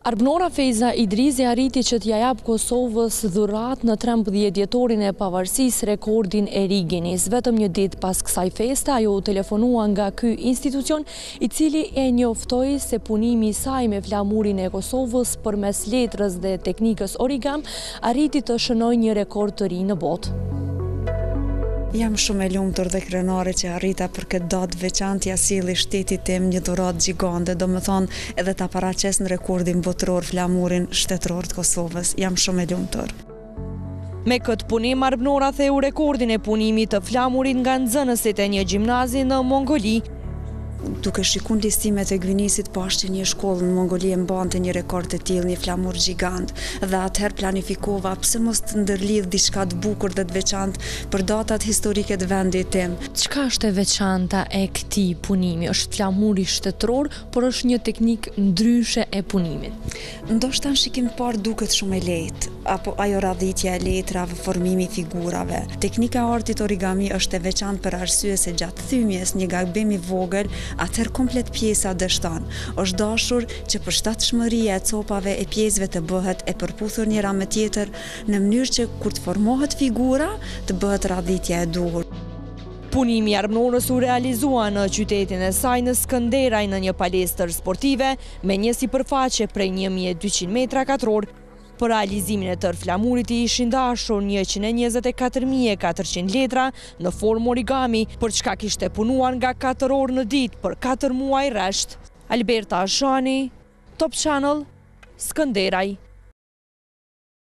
Arbënora Feza Idrizi arriti që t'ja jap Kosovës dhuratë në 13 dhjetorin e pavarësisë rekordin e Riginis. Vetëm një ditë pas kësaj feste, ajo u telefonua nga ky institucion, i cili e njoftoi se punimi i saj me flamurin e Kosovës përmes letrës dhe teknikës origami arriti të shënojë një rekord të ri në botë. Jam shumë e lumtur dhe krenare që arrita për këtë datë veçantë ja silli shtetit tim një dhuratë gjigande, domethënë edhe ta paraqes në rekordin botëror flamurin shtetëror të Kosovës. Jam shumë e lumtur. Me këtë punim, Arbënora theu rekordin e punimit të flamurit nga nxënësit e një gjimnazi në Mongoli. Duke shikun listimet e Gvinisit, pash që një shkollë në Mongoli e mbante një rekord të tillë, një flamur gjigant, dhe atëherë planifikova pse mos të ndërlidh diçka të bukur dhe të veçantë për datat historike të vendit tim. Çka është e veçanta e këtij punimi? Është flamuri shtetëror, por është një teknikë ndryshe e punimit. Ndoshta në shikim të parë duket shumë e lehtë, apo ajo radhitja e letrave, formimi i figurave. Teknika e artit origami është e veçantë për arsye se gjatë thymjes një gabim i vogël, atëherë komplet pjesa dështon. Është dashur që përshtatshmëria e copave e pjesëve të bëhet e përputhur njëra me tjetër në mënyrë që kur të formohet figura, të bëhet radhitja e duhur. Punimi i Arbënorës u realizua në qytetin e saj në Skënderaj në një palestër sportive me një sipërfaqe prej 1200 metra katror. Për realizimin e tërë flamurit i ishin dashur 124.400 letra në formë origami, për çka kishte punuar nga 4 orë në ditë për 4 muaj rresht. Alberta Ashani, Top Channel, Skënderaj.